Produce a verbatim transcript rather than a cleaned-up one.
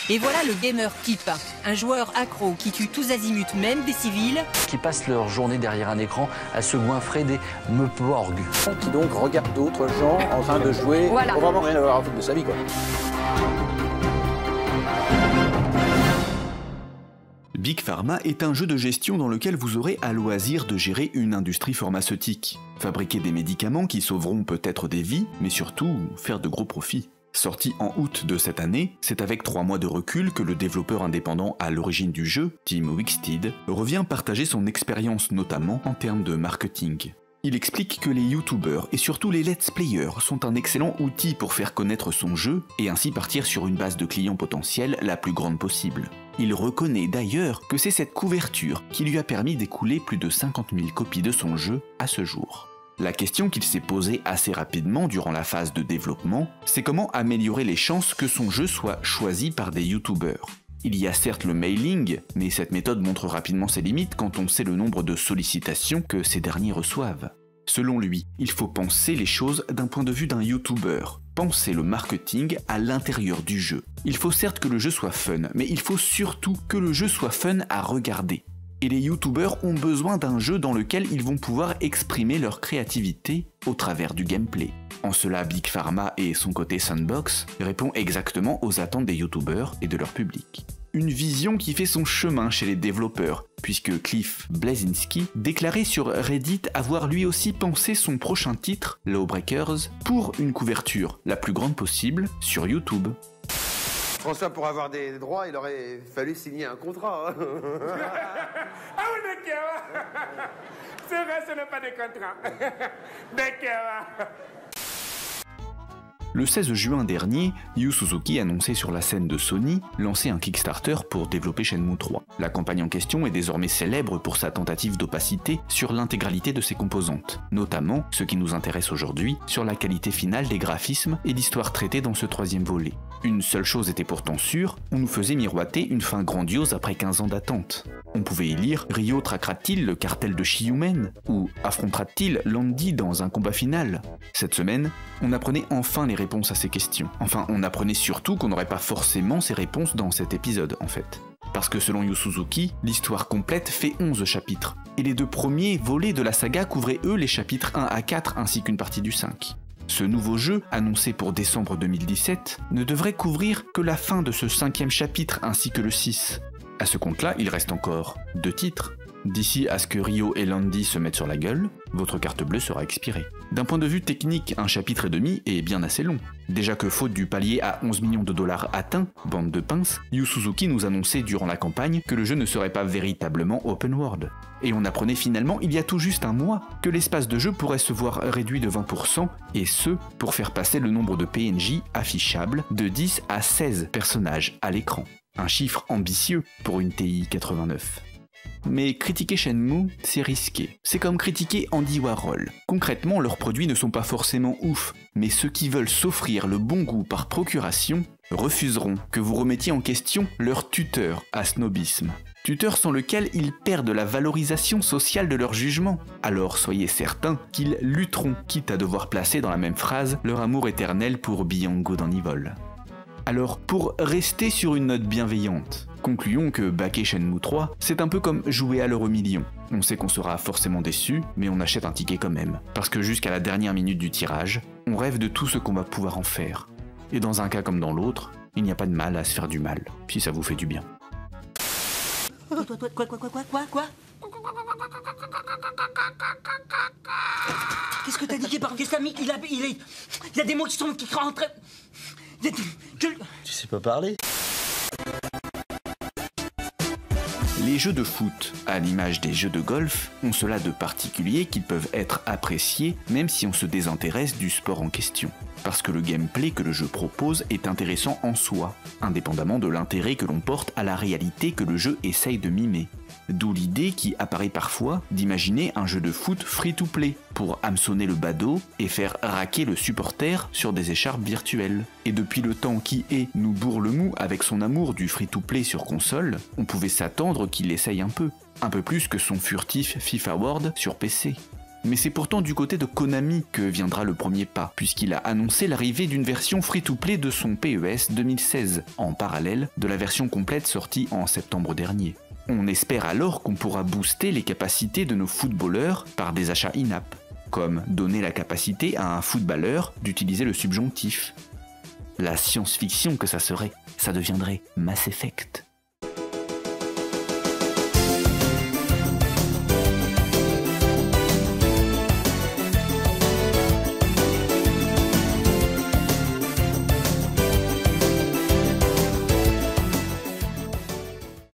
Et voilà le gamer type, un joueur accro qui tue tous azimuts, même des civils. Qui passent leur journée derrière un écran à se goinfrer des meuporgs. Qui donc regarde d'autres gens en train de jouer, voilà. Pour vraiment rien avoir à foutre de sa vie, quoi. Big Pharma est un jeu de gestion dans lequel vous aurez à loisir de gérer une industrie pharmaceutique. Fabriquer des médicaments qui sauveront peut-être des vies, mais surtout faire de gros profits. Sorti en août de cette année, c'est avec trois mois de recul que le développeur indépendant à l'origine du jeu, Team Wixted, revient partager son expérience notamment en termes de marketing. Il explique que les youtubeurs et surtout les let's players sont un excellent outil pour faire connaître son jeu et ainsi partir sur une base de clients potentiels la plus grande possible. Il reconnaît d'ailleurs que c'est cette couverture qui lui a permis d'écouler plus de cinquante mille copies de son jeu à ce jour. La question qu'il s'est posée assez rapidement durant la phase de développement, c'est comment améliorer les chances que son jeu soit choisi par des youtubeurs. Il y a certes le mailing, mais cette méthode montre rapidement ses limites quand on sait le nombre de sollicitations que ces derniers reçoivent. Selon lui, il faut penser les choses d'un point de vue d'un youtubeur, penser le marketing à l'intérieur du jeu. Il faut certes que le jeu soit fun, mais il faut surtout que le jeu soit fun à regarder. Et les youtubeurs ont besoin d'un jeu dans lequel ils vont pouvoir exprimer leur créativité au travers du gameplay. En cela, Big Pharma et son côté sandbox répond exactement aux attentes des youtubeurs et de leur public. Une vision qui fait son chemin chez les développeurs, puisque Cliff Bleszinski déclarait sur Reddit avoir lui aussi pensé son prochain titre, Lawbreakers, pour une couverture la plus grande possible sur YouTube. François, pour avoir des droits, il aurait fallu signer un contrat. Hein. Ah oui, d'accord. C'est vrai, ce n'est pas des contrats. D'accord. Le seize juin dernier, Yu Suzuki annonçait sur la scène de Sony lancer un Kickstarter pour développer Shenmue trois. La campagne en question est désormais célèbre pour sa tentative d'opacité sur l'intégralité de ses composantes, notamment, ce qui nous intéresse aujourd'hui, sur la qualité finale des graphismes et l'histoire traitée dans ce troisième volet. Une seule chose était pourtant sûre, on nous faisait miroiter une fin grandiose après quinze ans d'attente. On pouvait y lire Ryo traquera-t-il le cartel de Shiyumen ou affrontera-t-il Landy dans un combat final. Cette semaine, on apprenait enfin les réponses à ces questions. Enfin, on apprenait surtout qu'on n'aurait pas forcément ces réponses dans cet épisode, en fait. Parce que selon Yu Suzuki, l'histoire complète fait onze chapitres, et les deux premiers volets de la saga couvraient eux les chapitres un à quatre ainsi qu'une partie du cinq. Ce nouveau jeu, annoncé pour décembre deux mille dix-sept, ne devrait couvrir que la fin de ce cinquième chapitre ainsi que le six. À ce compte-là, il reste encore deux titres. D'ici à ce que Ryo et Landy se mettent sur la gueule, votre carte bleue sera expirée. D'un point de vue technique, un chapitre et demi est bien assez long. Déjà que faute du palier à onze millions de dollars atteint, bande de pinces, Yu Suzuki nous annonçait durant la campagne que le jeu ne serait pas véritablement open world. Et on apprenait finalement il y a tout juste un mois que l'espace de jeu pourrait se voir réduit de vingt pour cent, et ce, pour faire passer le nombre de P N J affichables de dix à seize personnages à l'écran. Un chiffre ambitieux pour une T I quatre-vingt-neuf. Mais critiquer Shenmue, c'est risqué. C'est comme critiquer Andy Warhol. Concrètement, leurs produits ne sont pas forcément ouf, mais ceux qui veulent s'offrir le bon goût par procuration refuseront que vous remettiez en question leur tuteur à snobisme. Tuteur sans lequel ils perdent la valorisation sociale de leur jugement. Alors soyez certains qu'ils lutteront, quitte à devoir placer dans la même phrase leur amour éternel pour Biango dans Nivol. Alors, pour rester sur une note bienveillante, concluons que backer Shenmue trois, c'est un peu comme jouer à l'euro million. On sait qu'on sera forcément déçu, mais on achète un ticket quand même. Parce que jusqu'à la dernière minute du tirage, on rêve de tout ce qu'on va pouvoir en faire. Et dans un cas comme dans l'autre, il n'y a pas de mal à se faire du mal, si ça vous fait du bien. Quoi, quoi, quoi, quoi, quoi, quoi, quoi? Qu'est-ce que t'as dit, Gépard? Qu'est-ce que t'as mis? Il a, il, est, il y a des mots qui sont qui rentrent. Il y a des, je... Tu sais pas parler? Les jeux de foot, à l'image des jeux de golf, ont cela de particulier qu'ils peuvent être appréciés même si on se désintéresse du sport en question. Parce que le gameplay que le jeu propose est intéressant en soi, indépendamment de l'intérêt que l'on porte à la réalité que le jeu essaye de mimer. D'où l'idée qui apparaît parfois d'imaginer un jeu de foot free-to-play pour hameçonner le badaud et faire raquer le supporter sur des écharpes virtuelles. Et depuis le temps qui est nous bourre le mou avec son amour du free-to-play sur console, on pouvait s'attendre qu'il essaye un peu, un peu plus que son furtif FIFA World sur P C. Mais c'est pourtant du côté de Konami que viendra le premier pas, puisqu'il a annoncé l'arrivée d'une version free-to-play de son P E S deux mille seize, en parallèle de la version complète sortie en septembre dernier. On espère alors qu'on pourra booster les capacités de nos footballeurs par des achats in-app, comme donner la capacité à un footballeur d'utiliser le subjonctif. La science-fiction que ça serait, ça deviendrait Mass Effect.